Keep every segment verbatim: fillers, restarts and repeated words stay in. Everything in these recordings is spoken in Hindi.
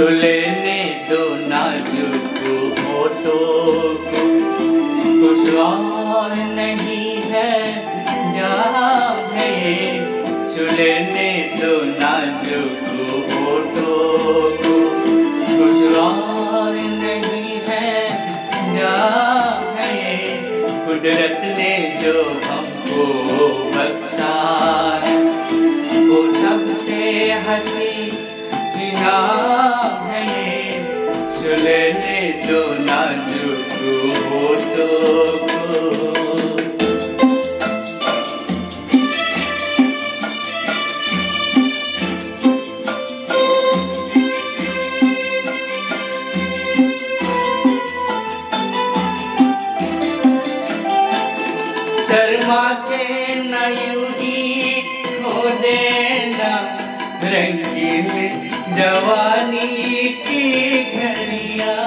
सुलेने दो नाजुक होठों को, कुछ और नहीं है जहाँ है ये। सुलेने दो नाजुक होठों को, कुछ और नहीं है जहाँ है ये। कुदरत ने जो हमको बख्शा है वो सबसे हंसी नाम है ये। सुलेने दो नाजुक होठों को। शर्मा के न यूं ही खो देना रंगीन जवानी की घड़ियां।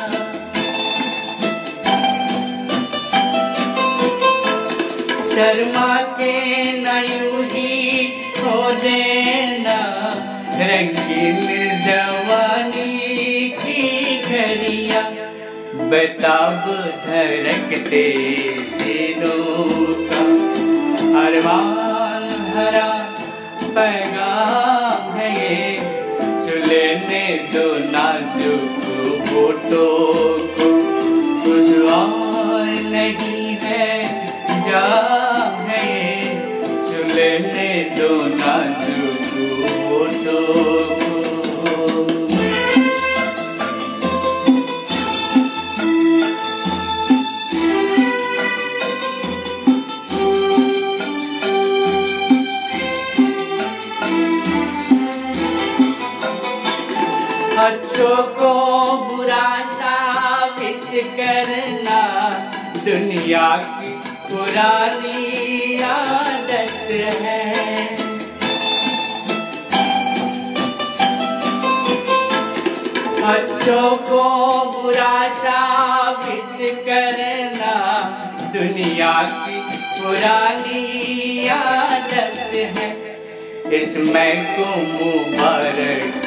शर्मा के न यूं ही खो देना रंगीन जवानी की घड़ियां। बेताब धड़कते सीनों का अरमान भरा पैगाम है ये। सुलेने दो नाजुक होठों को, कुछ और नहीं है जाम है ये। सुलेने दो नाजुक होठों को। अच्छों को बुरा साबित करना दुनिया की पुरानी आदत है। अच्छों को बुरा साबित करना दुनिया की पुरानी आदत है। इसमें को मुबारक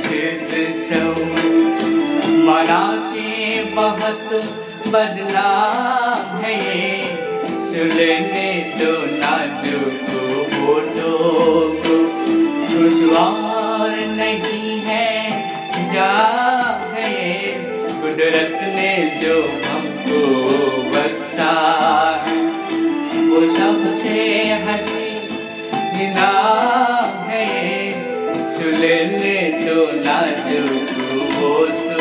मना के बहुत बदनाम है ये। सुलेने दो नाजुक होठों को, कुछ और नहीं है जाम है ये। कुदरत ने जो हमको बख्शा है वो सबसे हंसी नाम है ये। सुलेने दो नाजुक होठों